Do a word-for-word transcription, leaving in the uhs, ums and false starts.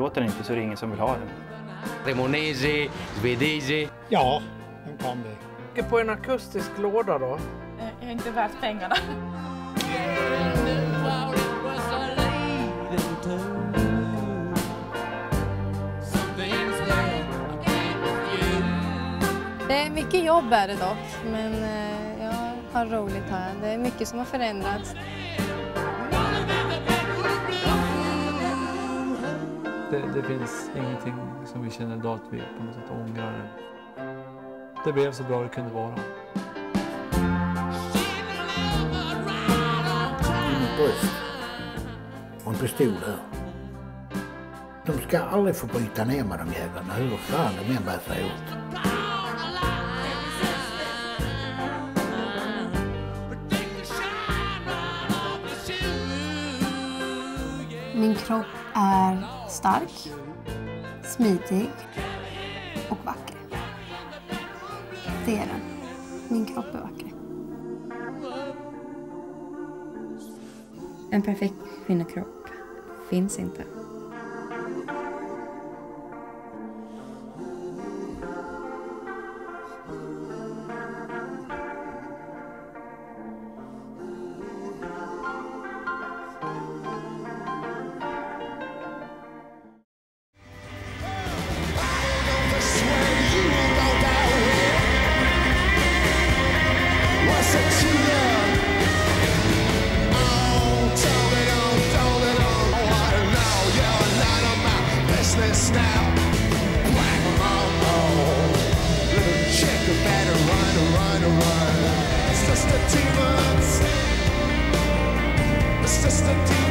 låter den inte så är det ingen som vill ha den. Cremonese, svedese. Ja, de kan det. På en akustisk låda då? Jag är inte värt pengarna. Det är mycket jobb är det dock, men jag har roligt här. Det är mycket som har förändrats. Det, det finns ingenting som vi känner idag att vi på något sätt ångrar. Det blev så bra det kunde vara. Min bröst och en pistol här. De ska aldrig få bryta ner med de jävlarna. Hur fan de än bär sig åt. Min kropp är stark, smidig och vacker. Det är den. Min kropp är vacker. En perfekt kvinnokropp finns inte. Now, whack 'em all, little chick better run, run, run. It's just a demons. It's just a demons.